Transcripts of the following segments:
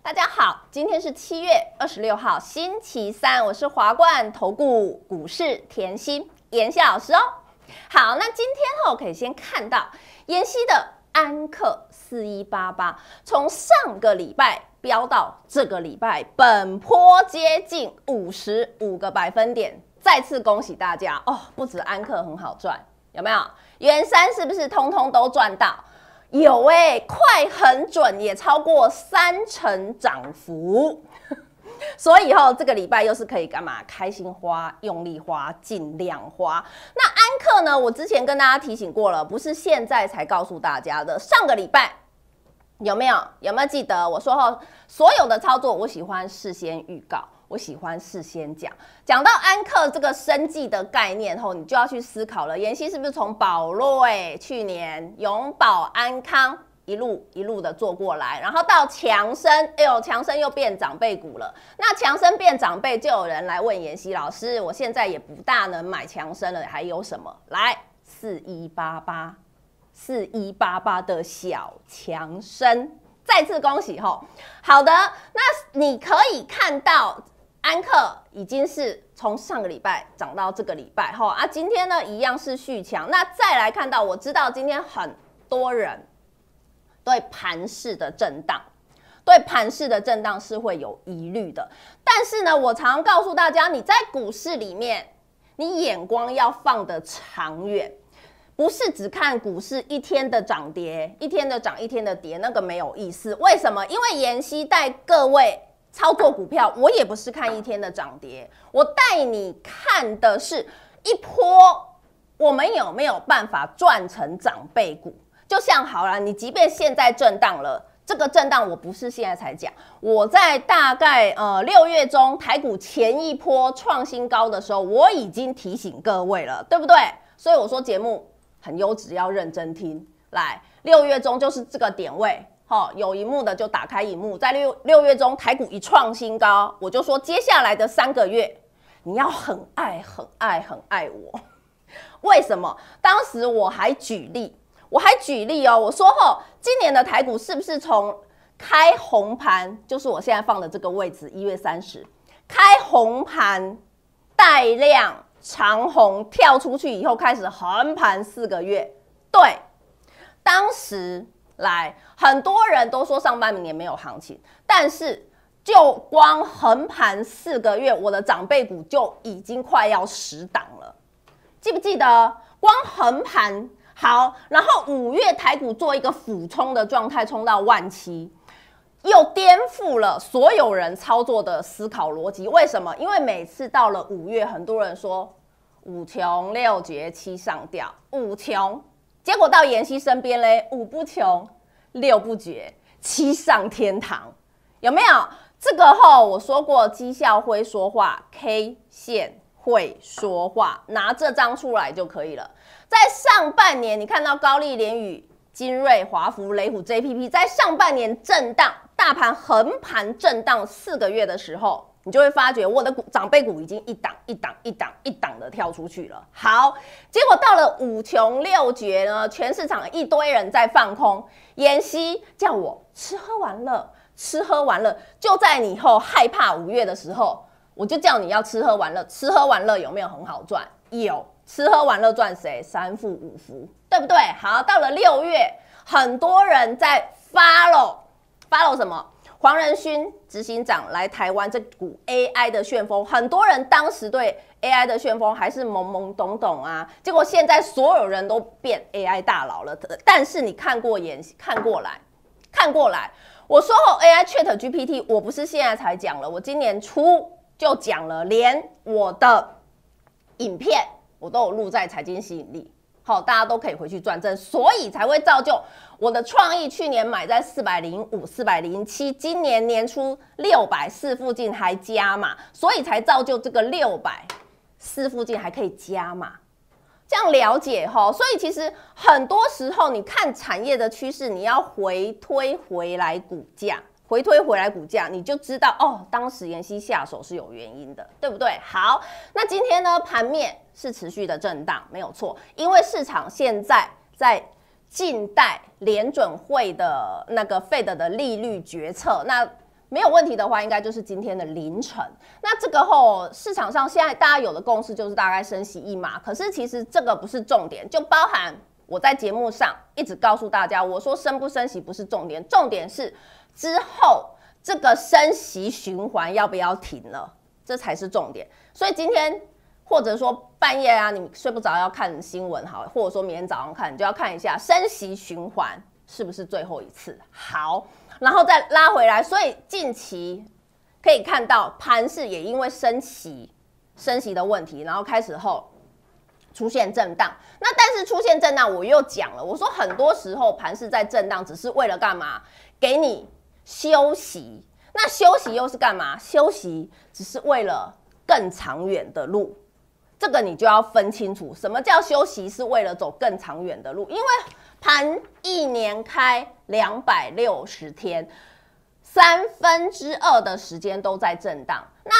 大家好，今天是7月26号，星期三，我是华冠投顾股市甜心妍希老师哦。好，那今天可以先看到妍希的安克4188，从上个礼拜飙到这个礼拜，本波接近55个百分点，再次恭喜大家哦！不止安克很好赚，有没有？元山是不是通通都赚到？有快很准，也超过30%涨幅，所以这个礼拜又是可以干嘛？开心花、用力花、尽量花。那安克呢？我之前跟大家提醒过了，不是现在才告诉大家的。上个礼拜有没有记得我说所有的操作我喜欢事先预告。我喜欢事先讲到安克这个生技的概念后，你就要去思考了。妍希是不是从宝瑞去年永保安康一路的做过来，然后到强生，强生又变长辈股了。那强生变长辈，就有人来问妍希老师，我现在也不大能买强生了，还有什么？来4188的小强生，再次恭喜吼。好的，那你可以看到。安克已经是从上个礼拜涨到这个礼拜今天呢一样是续强。那再来看到，我知道今天很多人对盘势的震荡是会有疑虑的，但是呢，我常常告诉大家，你在股市里面，你眼光要放得长远，不是只看股市一天的涨跌，一天的涨一天的跌，那个没有意思。为什么？因为妍希带各位操作股票，我也不是看一天的涨跌，我带你看的是一波，我们有没有办法赚成长辈股？就像好了，你即便现在震荡了，这个震荡我不是现在才讲，我在大概6月中台股前一波创新高的时候，我已经提醒各位了，对不对？所以我说节目很优质，要认真听。来，6月中就是这个点位。有荧幕的就打开荧幕，在六月中台股一创新高，我就说接下来的3个月你要很爱我。为什么？当时我还举例我说今年的台股是不是从开红盘，就是我现在放的这个位置，1月30开红盘带量长红跳出去以后，开始横盘4个月，对，当时。来，很多人都说上半年没有行情，但是就光横盘4个月，我的长辈股就已经快要10档了，记不记得？光横盘好，然后5月台股做一个俯冲的状态，冲到17000，又颠覆了所有人操作的思考逻辑。为什么？因为每次到了5月，很多人说5穷6绝7上吊，5穷。结果到妍希身边嘞，5不穷，6不绝，7上天堂，有没有？这个我说过，绩效会说话 ，K 线会说话，拿这张出来就可以了。在上半年，你看到高丽、联宇、精锐、华孚、雷虎、JPP， 在上半年震荡，大盘横盘震荡4个月的时候。你就会发觉我的长辈股已经一档的跳出去了。好，结果到了5穷6绝呢，全市场一堆人在放空，妍希叫我吃喝玩乐，就在你害怕5月的时候，我就叫你要吃喝玩乐。吃喝玩乐有没有很好赚？有，吃喝玩乐赚谁？3富5福，对不对？好，到了6月，很多人在 follow 什么？黄仁勋执行长来台湾，这股 AI 的旋风，很多人当时对 AI 的旋风还是懵懵懂懂啊，结果现在所有人都变 AI 大佬了。但是你看过来，我说AI ChatGPT， 我不是现在才讲了，我今年初就讲了，连我的影片我都有录在财经吸引力。好，大家都可以回去转正，所以才会造就我的创意去年买在405、407，今年年初640附近还加码，所以才造就这个640附近还可以加码。这样了解齁，所以其实很多时候你看产业的趋势，你要回推回来股价。你就知道哦，当时妍希下手是有原因的，对不对？好，那今天呢，盘面是持续的震荡，没有错，因为市场现在在静待联准会的那个 Fed 的利率决策，那没有问题的话，应该就是今天的凌晨。那这个后市场上现在大家有的共识就是大概升息1码，可是其实这个不是重点，就包含我在节目上一直告诉大家，我说升不升息不是重点，重点是之后这个升息循环要不要停了，这才是重点。所以今天或者说半夜啊，你睡不着要看新闻好，或者说明天早上看，你就要看一下升息循环是不是最后一次。好，然后再拉回来，所以近期可以看到盘势也因为升息的问题，然后开始后出现震荡。那但是出现震荡，我又讲了，我说很多时候盘势在震荡，只是为了干嘛？给你休息。那休息又是干嘛？休息只是为了更长远的路。这个你就要分清楚，什么叫休息是为了走更长远的路？因为盘一年开260天，2/3的时间都在震荡。那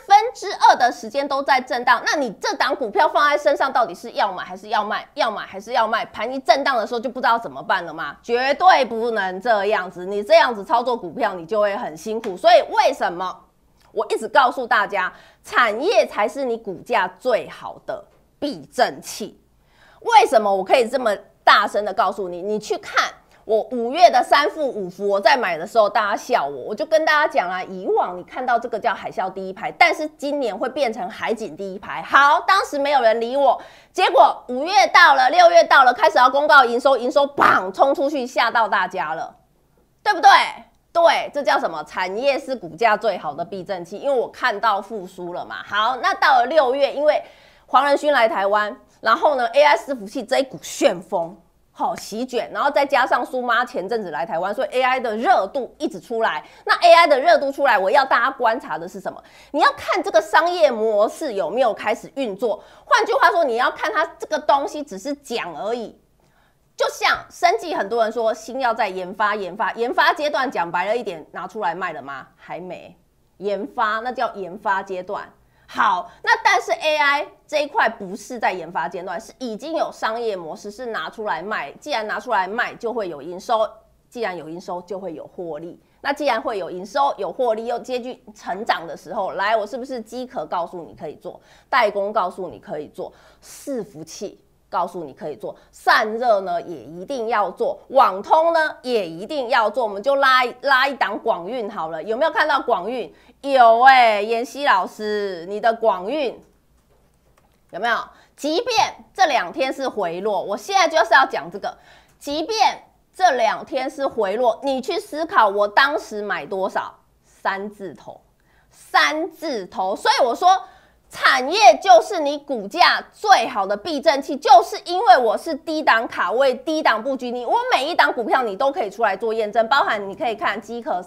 2/3的时间都在震荡，那你这档股票放在身上，到底是要买还是要卖？要买还是要卖？盘一震荡的时候就不知道怎么办了吗？绝对不能这样子，你这样子操作股票，你就会很辛苦。所以为什么我一直告诉大家，产业才是你股价最好的避震器？为什么我可以这么大声的告诉你？你去看我5月的3伏5伏，我在买的时候，大家笑我就跟大家讲啊，以往你看到这个叫海啸第一排，但是今年会变成海景第一排。好，当时没有人理我，结果5月到了，6月到了，开始要公告营收，砰冲出去，吓到大家了，对不对？对，这叫什么？产业是股价最好的避震器，因为我看到复苏了嘛。好，那到了6月，因为黄仁勋来台湾，然后呢 AI 伺服器这一股旋风席卷，然后再加上苏妈前阵子来台湾，所以 AI 的热度一直出来。那 AI 的热度出来，我要大家观察的是什么？你要看这个商业模式有没有开始运作。换句话说，你要看它这个东西只是讲而已。就像生技，很多人说新药在研发阶段，讲白了一点，拿出来卖了吗？还没。研发那叫研发阶段。好，那但是 AI 这一块不是在研发阶段，是已经有商业模式，是拿出来卖。既然拿出来卖，就会有营收；既然有营收，就会有获利。那既然会有营收、有获利，又接近成长的时候，来，我是不是机壳告诉你可以做，代工告诉你可以做，伺服器告诉你可以做，散热呢也一定要做，网通呢也一定要做。我们就拉一档广运好了，有没有看到广运？有妍希老师，你的广运有没有？即便这2天是回落，我现在就是要讲这个。即便这2天是回落，你去思考我当时买多少？3字头。所以我说，产业就是你股价最好的避震器，就是因为我是低档卡位、低档布局，我每一档股票你都可以出来做验证，包含你可以看机壳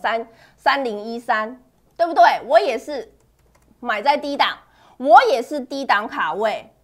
3013，对不对？我也是买在低档，我也是低档卡位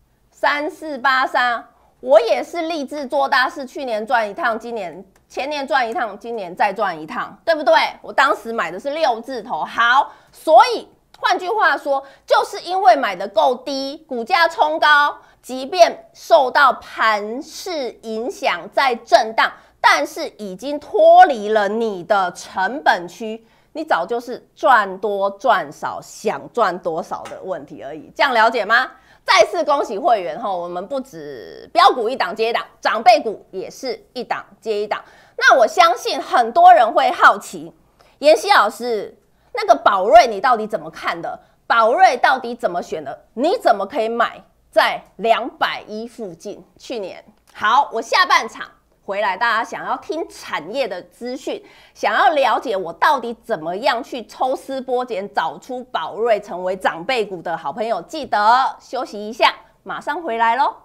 3483，我也是立志做大事，去年赚一趟，前年赚一趟，今年再赚一趟，对不对？我当时买的是6字头，好，所以换句话说，就是因为买的够低，股价冲高，即便受到盘势影响在震荡，但是已经脱离了你的成本区，你早就是赚多赚少，想赚多少的问题而已。这样了解吗？再次恭喜会员吼，我们不止标股一档接一档，长辈股也是一档接一档。那我相信很多人会好奇，妍希老师，那个宝瑞你到底怎么看的？宝瑞到底怎么选的？你怎么可以买在210附近？去年好，我下半场回来，大家想要听产业的资讯，想要了解我到底怎么样去抽丝剥茧，找出宝瑞成为长辈股的好朋友，记得休息一下，马上回来咯。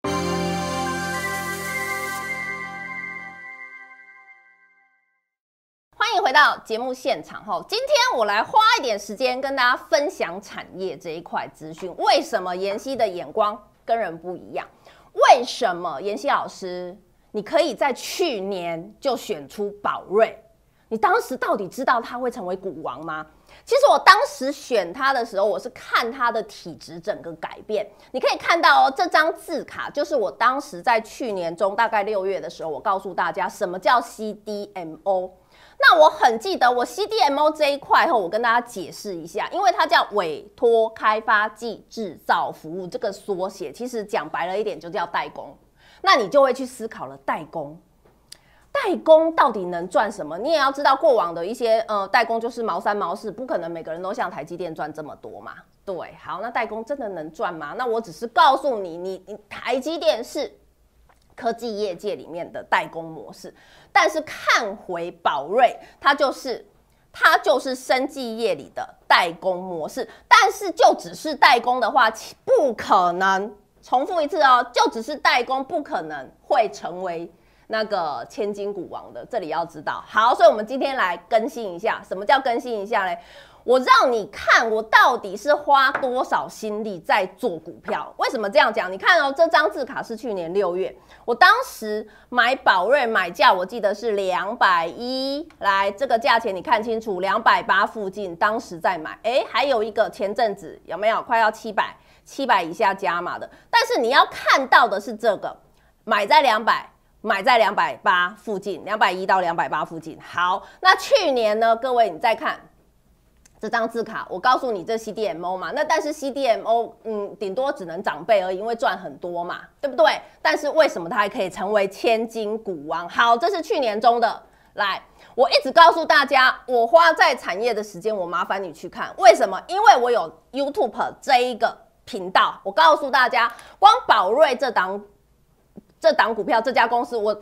欢迎回到节目现场后，今天我来花一点时间跟大家分享产业这一块资讯。为什么妍希的眼光跟人不一样？为什么妍希老师你可以在去年就选出宝瑞？你当时到底知道他会成为股王吗？其实我当时选他的时候，我是看他的体质整个改变。你可以看到哦，这张字卡就是我当时在去年中大概6月的时候，我告诉大家什么叫 CDMO。 那我很记得我 CDMO 这一块后，我跟大家解释一下，因为它叫委托开发暨制造服务，这个缩写其实讲白了一点就叫代工。那你就会去思考了，代工到底能赚什么？你也要知道过往的一些代工就是毛三毛四，不可能每个人都像台积电赚这么多嘛。对，好，那代工真的能赚吗？那我只是告诉你，你台积电是科技业界里面的代工模式，但是看回宝瑞，它就是生技业里的代工模式，但是就只是代工的话，不可能。重复一次哦，就只是代工，不可能会成为那个千金股王的，这里要知道。好，所以我们今天来更新一下，什么叫更新一下嘞？我让你看我到底是花多少心力在做股票。为什么这样讲？你看哦，这张字卡是去年6月，我当时买宝瑞买价，我记得是210，来这个价钱你看清楚，280附近，当时在买。还有一个前阵子有没有快要700以下加码的？但是你要看到的是这个，买在200。买在280附近，210到280附近。好，那去年呢？各位你再看这张字卡，我告诉你这 CDMO 嘛，那但是 CDMO 顶多只能长辈而已，因为赚很多嘛，对不对？但是为什么它还可以成为千金股王？好，这是去年中的。来，我一直告诉大家，我花在产业的时间，我麻烦你去看，为什么？因为我有 YouTube 这一个频道，我告诉大家，光宝瑞这档股票，这家公司，我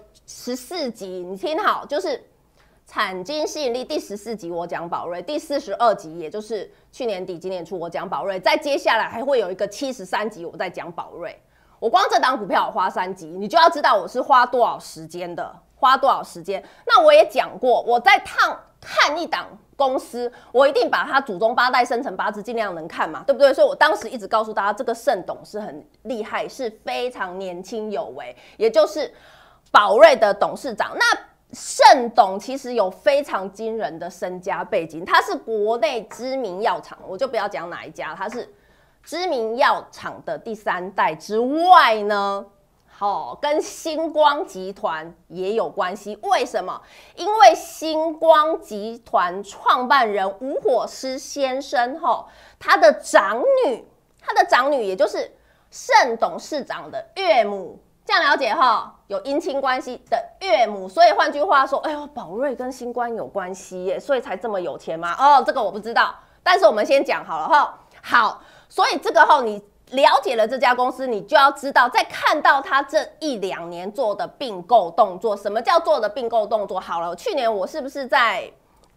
14集，你听好，就是产经吸引力第14集我讲宝瑞，第42集也就是去年底今年初我讲宝瑞，再接下来还会有一个73集我在讲宝瑞。我光这档股票我花3集，你就要知道我是花多少时间的，那我也讲过，我在看一档公司，我一定把它祖宗8代生辰八字尽量能看嘛，对不对？所以我当时一直告诉大家，这个盛董是很厉害，是非常年轻有为，也就是宝瑞的董事长。那盛董其实有非常惊人的身家背景，他是国内知名药厂，我就不要讲哪一家，他是知名药厂的第3代之外呢，跟星光集团也有关系。为什么？因为星光集团创办人吴火狮先生他的长女也就是盛董事长的岳母，这样了解有姻亲关系的岳母。所以换句话说，宝瑞跟星光有关系耶，所以才这么有钱吗？这个我不知道，但是我们先讲好了好，所以这个你了解了这家公司，你就要知道，在看到他这1、2年做的并购动作，什么叫做的并购动作？好了，去年我是不是在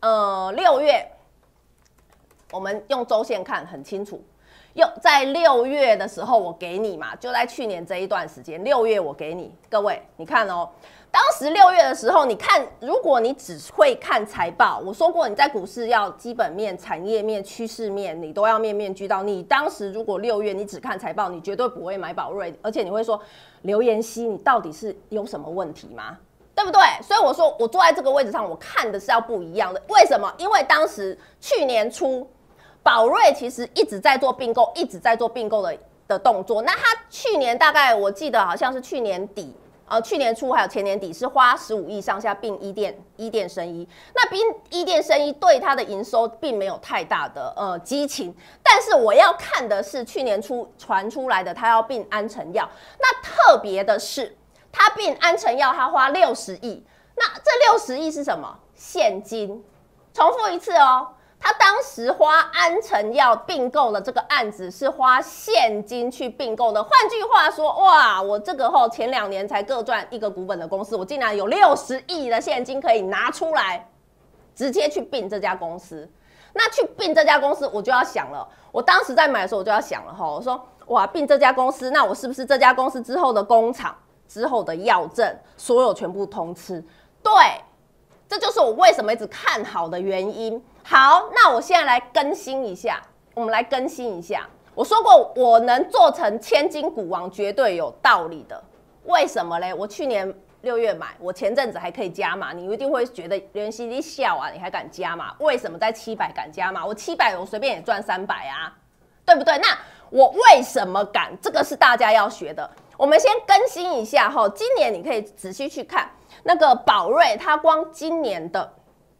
6月，我们用周线看很清楚，在6月的时候我给你嘛，就在去年这一段时间，6月我给你，各位你看当时6月的时候，你看，如果你只会看财报，我说过你在股市要基本面、产业面、趋势面，你都要面面俱到。你当时如果6月你只看财报，你绝对不会买宝瑞，而且你会说刘妍希，你到底是有什么问题吗？对不对？所以我说我坐在这个位置上，我看的是要不一样的。为什么？因为当时去年初，宝瑞其实一直在做并购，的动作。那他去年大概我记得好像是去年底。去年初还有前年底是花15亿上下并一店生医，那并一店生医对它的营收并没有太大的激情，但是我要看的是去年初传出来的他要并安诚药，那特别的是他并安诚药他花60亿，那这60亿是什么？现金。重复一次他当时花安诚药并购的这个案子是花现金去并购的，换句话说，哇，我这个前2年才各赚1个股本的公司，我竟然有60亿的现金可以拿出来，直接去并这家公司。那去并这家公司，我就要想了，我当时在买的时候我就要想了我说，哇，并这家公司，那我是不是这家公司之后的工厂、之后的药证，所有全部通吃？对。这就是我为什么一直看好的原因。好，那我现在来更新一下，我们来更新一下。我说过，我能做成千金股王，绝对有道理的。为什么嘞？我去年6月买，我前阵子还可以加码，你一定会觉得袁熙你笑啊，你还敢加码？为什么在700敢加码？我700我随便也赚300啊，对不对？那我为什么敢？这个是大家要学的。我们先更新一下今年你可以仔细去看。那个宝瑞，它光今年的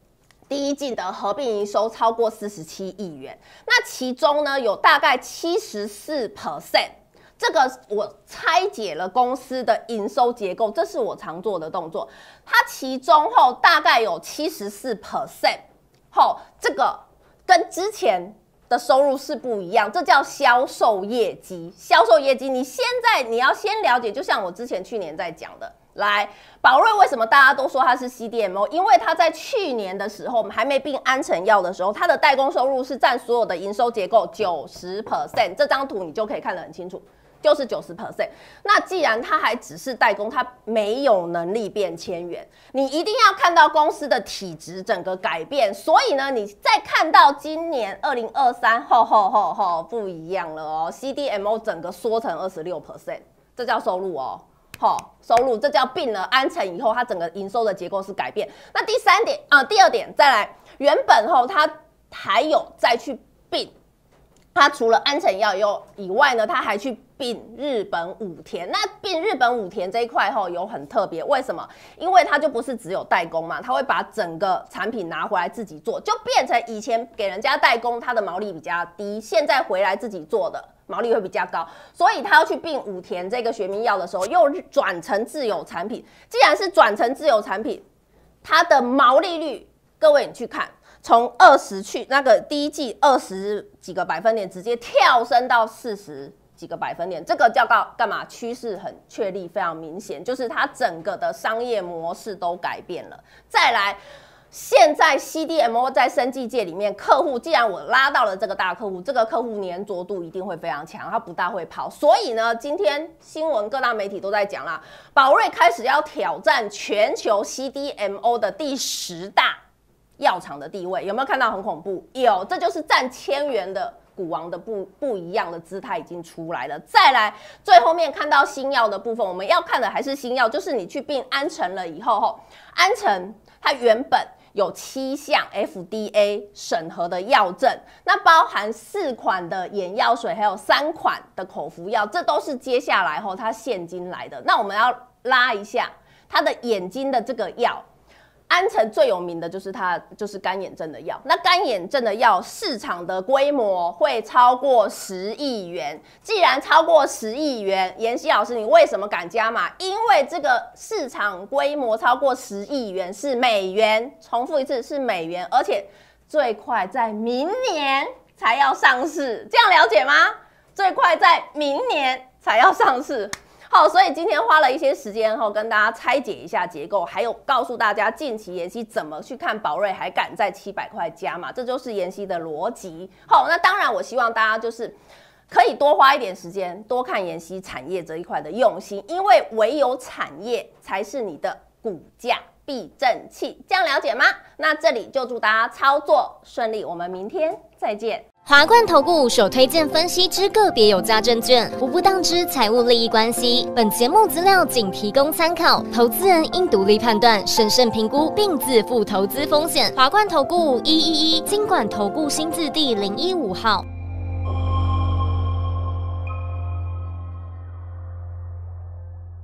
第一季的合并营收超过47亿元，那其中呢有大概74%，这个我拆解了公司的营收结构，这是我常做的动作。它其中后大概有74%后，这个跟之前的收入是不一样，这叫销售业绩。销售业绩，你要先了解，就像我之前去年在讲的。来，宝瑞为什么大家都说它是 CDMO？ 因为它在去年的时候，我们还没并安诚药的时候，它的代工收入是占所有的营收结构90%。这张图你就可以看得很清楚，就是90%。那既然它还只是代工，它没有能力变千元，你一定要看到公司的体质整个改变。所以呢，你再看到今年2023后不一样了哦 ，CDMO 整个缩成26%，这叫收入哦。收入，这叫并了安诚以后，它整个营收的结构是改变。那第二点，再来，原本它还有再去并，它除了安诚药以外呢，它还去并日本武田。那并日本武田这一块有很特别，为什么？因为它就不是只有代工嘛，它会把整个产品拿回来自己做，就变成以前给人家代工，它的毛利比较低，现在回来自己做的毛利会比较高，所以他要去并武田这个学名药的时候，又转成自有产品。既然是转成自有产品，它的毛利率，各位你去看，从20去那个第一季20几个百分点，直接跳升到40几个百分点，这个叫干嘛？趋势很确立，非常明显，就是它整个的商业模式都改变了。再来。现在 CDMO 在生技界里面，客户既然我拉到了这个大客户，这个客户粘着度一定会非常强，他不大会跑。所以呢，今天新闻各大媒体都在讲啦，宝瑞开始要挑战全球 CDMO 的第10大药厂的地位，有没有看到很恐怖？有，这就是占千元的股王的不一样的姿态已经出来了。再来，最后面看到新药的部分，我们要看的还是新药，就是你去并安诚了以后，安诚它原本有7项 FDA 审核的药证，那包含4款的眼药水，还有3款的口服药，这都是接下来它现金来的。那我们要拉一下它的眼睛的这个药。安诚最有名的就是它，就是干眼症的药。那干眼症的药市场的规模会超过10亿元。既然超过10亿元，妍希老师，你为什么敢加码？因为这个市场规模超过10亿元是美元，重复一次是美元，而且最快在明年才要上市，这样了解吗？最快在明年才要上市。好，所以今天花了一些时间跟大家拆解一下结构，还有告诉大家近期妍希怎么去看宝瑞，还敢在700块加码，这就是妍希的逻辑。好，那当然我希望大家就是可以多花一点时间，多看妍希产业这一块的用心，因为唯有产业才是你的股价避震器，这样了解吗？那这里就祝大家操作顺利，我们明天再见。 华冠投顾首推荐分析之个别有价证券，无不当之财务利益关系。本节目资料仅提供参考，投资人应独立判断、审慎评估，并自负投资风险。华冠投顾111金管投顾新字第015号。